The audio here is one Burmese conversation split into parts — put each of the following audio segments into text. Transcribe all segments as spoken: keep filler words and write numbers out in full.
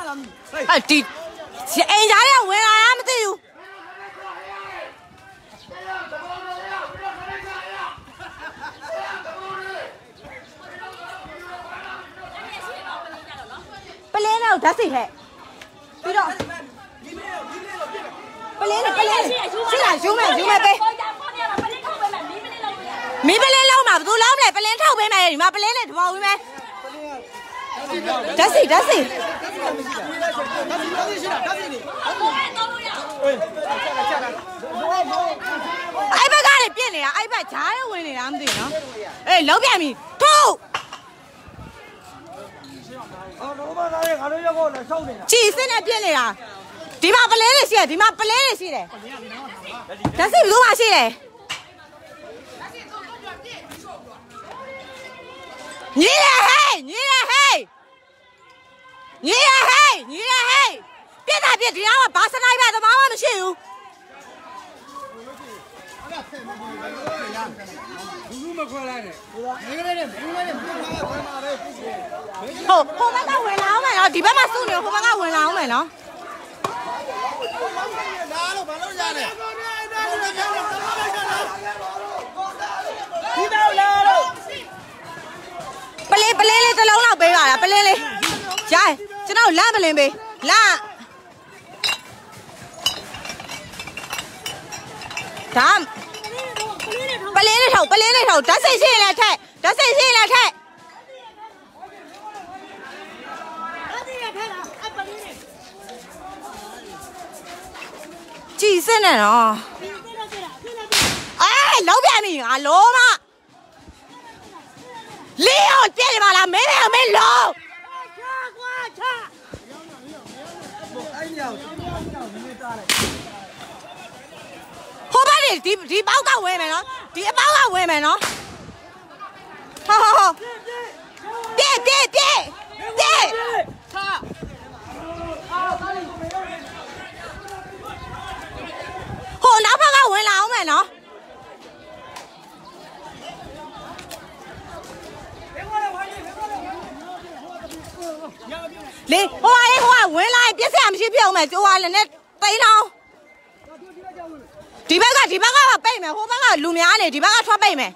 哎，这人家的为啥俺们这有？不来了，他谁来？对了，不来了，不来了，是啦，兄妹兄妹呗。没不来老嘛，不都老不来，不来炒呗嘛，你妈不来来多少呗？这谁这谁？哎，别干了，别来呀！哎，别家里问的，俺们对呢。哎，老便秘，吐。几十年别来了，地方不来了些，地方不来了些嘞。这谁不多嘛些嘞？你来嘿，你来嘿。你也嘿，你也嘿，别打别这样，我八十那一百都往我们去哟。好，后边个问老们了，这边嘛送的，后边个问老们了。不来不来的，这老老背完了，不来的。家，这那烂不烂呗？烂。咱不来的头，不来的头，这谁谁来拆？这谁谁来拆？几十年了。哎，老便秘啊，老嘛。李奥别的嘛啦，没没没老。后边的地地包个外面了，地包个外面了。好好好，别别别别！好，哪怕个问了我们了。来，我话我话问了，别这样去票嘛，就话人家背了。这边个这边个背嘛，后边个路面呢，这边个穿背嘛。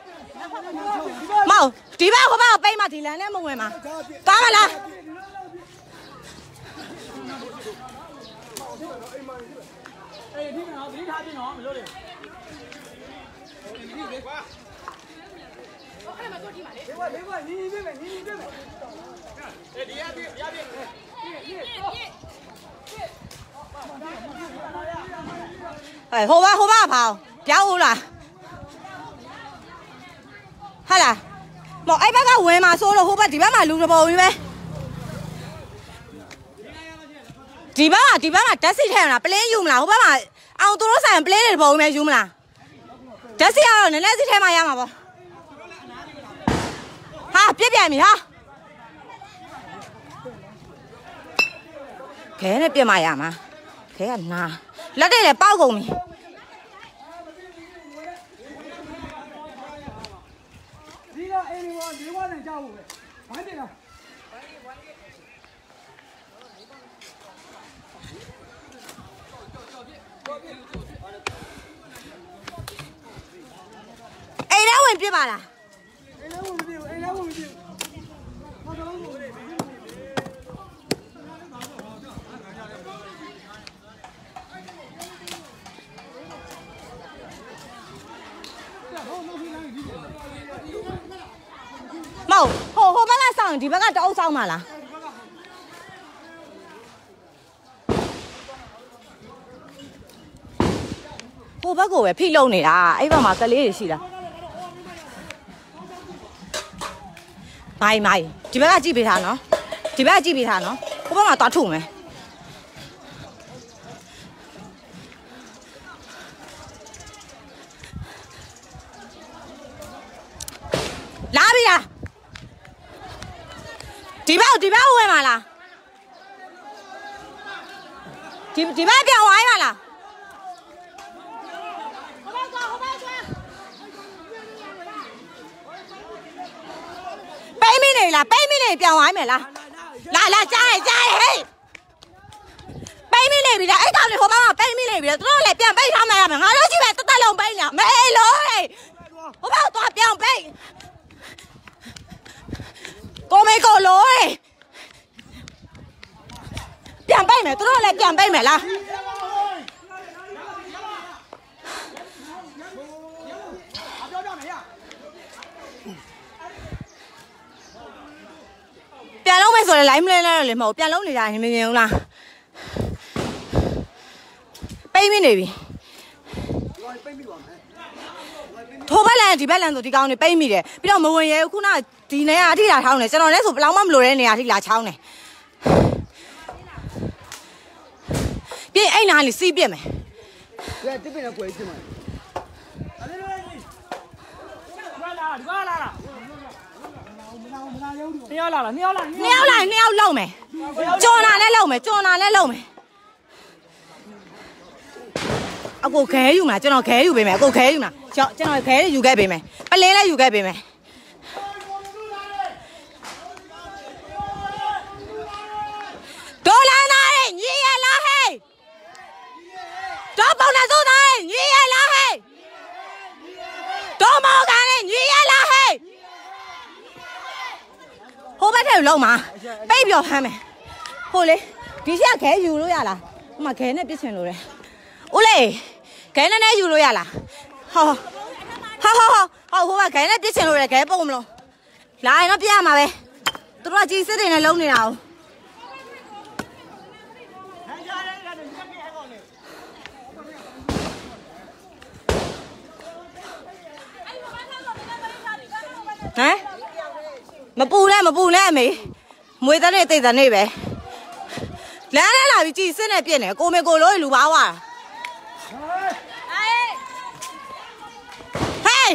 冇，这边后边个背嘛，这两年没问嘛。干嘛啦？哎，好吧好吧跑，掉好了，好了，冇哎把个问嘛说了，好吧这边嘛路着跑呗，这边嘛这边嘛这谁看啦，不来用啦，好吧嘛，俺多少钱不来的跑没用啦，这谁啊？那那谁看嘛呀嘛不？好，别便秘哈。看那别嘛呀嘛，看那，那得来包公米。哎，那问别嘛啦。冇，后后边个上，这边个都上嘛啦。后边个喂披露你啦，哎爸嘛得哩是啦。买买，这边个几倍他喏，这边个几倍他喏，后边嘛打土没。哪边呀？这边这边问嘛啦？这这边变歪嘛啦？北面的啦，北面的变歪没啦？来来加来加来嘿！ နေပြီလေအဲ့ကောင်လေးဟိုဘက်ကပိတ်မိနေပြီလေသူတို့လည်းပြန်ပိတ်ထားမှရမယ်ငါတို့ကြီးပဲတက်တက်လုံးပိတ်နေမဲလို့ဟိုဘက်သွားပြန်ပိတ်ကိုမေကိုလို့ပြန်ပိတ်မယ်သူတို့လည်းပြန်ပိတ်မယ်လားပြန်လုံးမယ်ဆိုလည်း line မလဲလဲတော့လေမဟုတ်ပြန်လုံးနေကြရင်မမြင်ဘူးလားပိတ်မိနေပြီထိုးဘက်လန်ဒီဘက်လန်ဆိုဒီကောင်နေပိတ်မိတယ်ပြီးတော့မဝင်ရဲခုနဒီနေရာအထိလာထောင်းတယ်ကျွန်တော်လည်းဆိုဘလောက်မှမလိုတဲ့နေရာအထိလာချောင်းတယ်ပြင်းအိမ်နာလေးစီးပြစ်မယ်ဒီတစ်ပင်နဲ့ကွယ်ပြစ်မယ်အဲ့လိုလေဒီလာဒီလာလာနှစ်ယောက်လာလားနှစ်ယောက်လာနှစ်ယောက်လာနှစ်ယောက်လုံးမယ်ကြော်နာလည်းလုံးမယ်ကြော်နာလည်းလုံးမယ်အကိုခဲယူမှာကျွန်တော်ခဲယူပေးမယ်အကိုခဲယူမှာကျွန်တော်ခဲယူခဲ့ပေးမယ်ပလင်းလည်းယူခဲ့ပေးမယ်ဒေါ်လာသားရဲ့ညီရလားဟဲ့ဒေါ်ပေါနာစိုးသားရဲ့ညီရလားဟဲ့ဒေါ်မောကန်ရဲ့ညီရလားဟဲ့ဟိုဘက်ထဲကိုလုံးမှာပိတ်ပြောဖမ်းမယ်ဟိုလေဒီရှက်ခဲယူလို့ရလားဟိုမှာခဲနဲ့ပြစ်ချင်လို့တယ်ဦးလေးခဲနဲ့နဲ့ယူလို့ရလားဟောဟောဟောဟောဟိုကခဲနဲ့ပြစ်ချင်လို့တယ်ခဲပုံမလို့လာရင်တော့ပြရမှာပဲသူတို့ကကြီးစစ်တွေနဲ့လုံးနေတာဟမ်မပူနဲ့မပူနဲ့အမေမွေးတဲ့နေ့တိတ်တဲ့နေ့ပဲလမ်းထဲလာပြီးကြည်စစ်နဲ့ပြစ်နေကိုမေကိုလို့လူပါဝါဟေး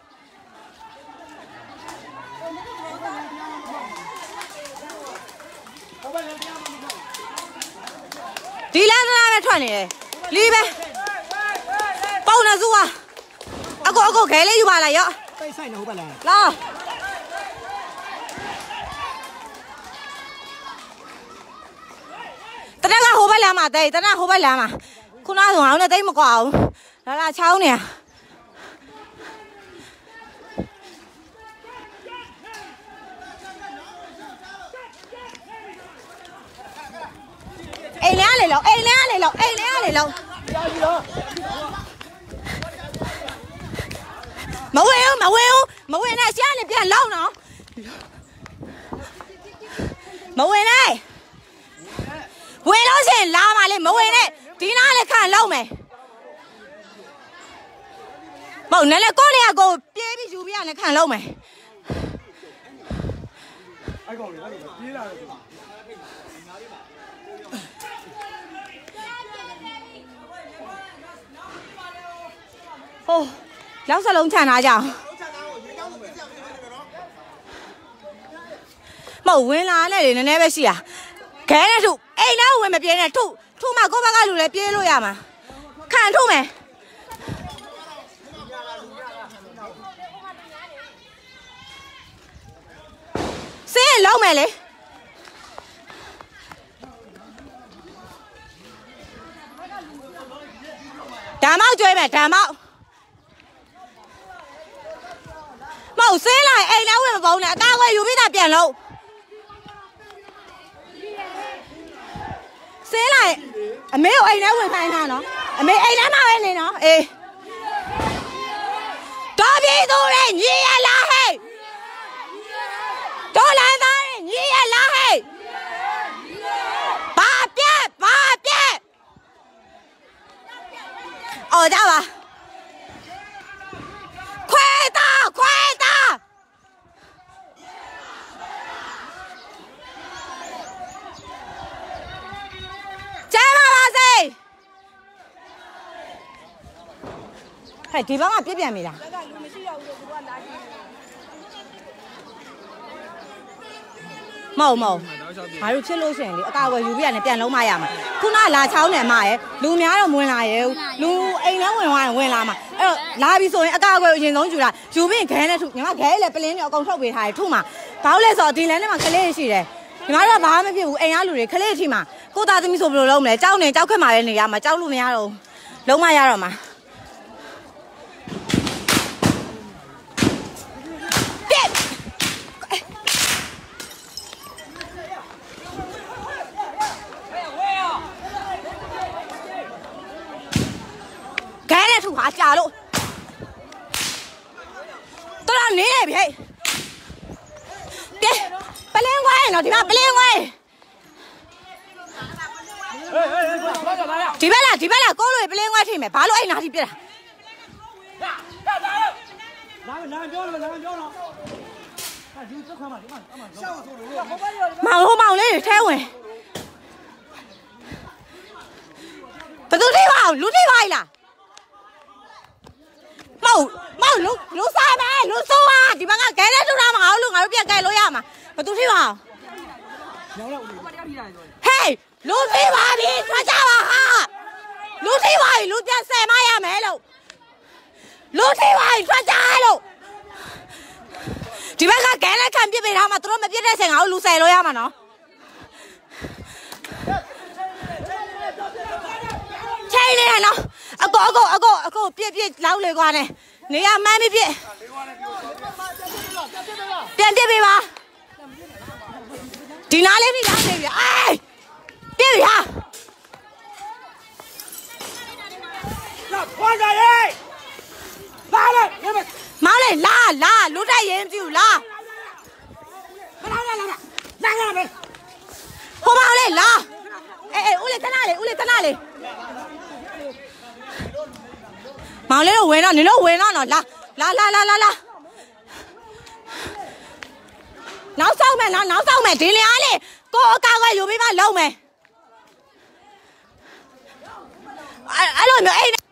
ဒီလမ်းသားပဲထွက်နေတယ်လီးပဲပုံနေစုอ่ะအကိုအကိုခဲလေးယူပါလားရော့ပိတ်ဆိုင်နေဟုတ်ပါလားလာတနက်ကဟိုဘက်လမ်းမှာတိတ်တနက်ဟိုဘက်လမ်းမှာခုနကဆိုအောင်နဲ့တိတ်မကွာဘူးလာလာချောင်းနေအိမ်လဲလေလောက်အိမ်လဲလေလောက်အိမ်လဲလေလောက်မဝဲဘူးမဝဲဘူးမဝဲနဲ့ရှားနေပြန်လောက်နော်မဝဲနဲ့ဝင်လို့ရှိရင်လာပါလေမဝင်နဲ့ဒီနားလည်းခံလောက်မယ်မဟုတ်နဲ့လေကိုလေးကကိုပြေးပြီးယူပြီးရလည်းခံလောက်မယ်အဲ့ကောင်လေးအဲ့ကောင်ပြေးလာတယ်ဟိုလောက်စလုံးခြံထားကြအောင်မဟုတ်ဝင်လာနဲ့လေနည်းနည်းပဲရှိတာခဲနဲ့ထုအိမ်လည်းဝင်မပြေးနဲ့ထုထုမှကိုဘက်ကလူလည်းပြေးလို့ရမှာခံထုမယ်စေးလုံးမယ်လေဓာမောက်ကျွေးမယ်ဓာမောက်မဟုတ်စေးလိုက်အိမ်လည်းဝင်မပုံးနဲ့အကားခွဲယူပြီးတာပြန်လို့စေးလိုက်အမေကိုအိမ်ထဲဝင်ခိုင်းတာနော်အမေအိမ်ထဲမှာပဲနေနော်အေးတော်ပြီသူရဲ့ညီရလားဟဲ့တော်လိုက်သားရဲ့ညီရလားဟဲ့ဘာပြက်ဘာပြက်အော်ကြပါခွဲတာခွဲတာဟဲ့ဒီဘက်ကပြစ်ပြန်ပြီလားလက်ကလူမရှိတော့ဘူးလို့သူကလာကြည့်မဟုတ်မဟုတ်ငါတို့ဖြစ်လို့ရှိရင်လေအကာအကွယ်ယူပြရတယ်ပြန်လုံးမရမှာခုနလာချောင်းနေမှာရဲ့လူများတော့ဝင်လာရဲ့လူအိမ်ထဲဝင်သွားရင်ဝင်လာမှာအဲ့တော့လာပြီဆိုရင်အကာအကွယ်အရင်ဆုံးယူတာယူပြီးခဲနဲ့ထုညီမခဲလည်းပလင်းတွေအကုန်ထုတ်ပေးထားတယ်ထုမှာဘာလို့လဲဆိုတော့ဒီလမ်းထဲမှာကလေးရှိတယ်ဒီမှာတော့ဘာမှမဖြစ်ဘူးအိမ်ကလူတွေခလေးအထိမှာကိုသားသမီးဆိုဘယ်လိုလုပ်မလဲကြောက်နေကြောက်ခက်မှာလည်းနေရမှာကြောက်လို့မရတော့လုံးမရတော့မှာခဲနဲ့ထူဟာကြာလို့တော်နေနေပြီဟဲ့ပလင်းခွဲနော်ဒီမှာပလင်းခွဲဒီဘက်လားဒီဘက်လားကိုလိုပလင်းခွဲထိမယ်ဘာလို့အဲ့နာထိပြက်တာလာလာပြောလို့လာပြောတော့ဒီစက်ခွမ်းမှာဒီမှာရှောက်ဆိုလို့မောင်ဟိုမောင်လေးထဲဝင်ဘယ်သူထိပါလူထိပါလားမောင်မောင်လူလူစားမယ်လူစိုးอ่ะဒီဘက်ကခဲတဲ့ထူတာမအောင်လို့ငါတို့ပြက်ကဲလို့ရမှာဘယ်သူထိပါအောင်ဟေးလူထိပါပြီထွက်ကြပါဟာလူထိပါပြီလူပြန်ဆယ်မရမယ်လို့လူထိပါပြီထွက်ကြလို့ဒီဘက်ကခဲလက်ခံပြစ်ပေးထားမှာသူတို့မပြစ်တဲ့ချိန်ငါတို့လူဆယ်လို့ရမှာနော်ချိန်နေတယ်နော်အကောအကောအကောအကောပြစ်ပြစ်လောက်လေကွာနဲ့နေရမှန်းမပြစ်ပြန်ပြစ်ပေးပါဒီနားလေးထိရောက်နေပြီအေးပြစ်ပြီဟာလာခွန်ကြရေးလာလေမောင်လေးလာလာလူတိုက်ရင်ပြူလာလာလာလာလာလာလာမယ်ဟိုမောင်လေးလာအေးအေးဦးလေးတနာလေးဦးလေးတနာလေးမောင်လေးတို့ဝင်တော့နင်တို့ဝင်တော့နော်လာလာလာလာလာလာနောက်ဆောက်မယ်နော်နောက်ဆောက်မယ်ဒီလျားလေးကိုအကာကွယ်ယူပြီးမှလုံးမယ်အဲ့လိုမျိုးအဲ့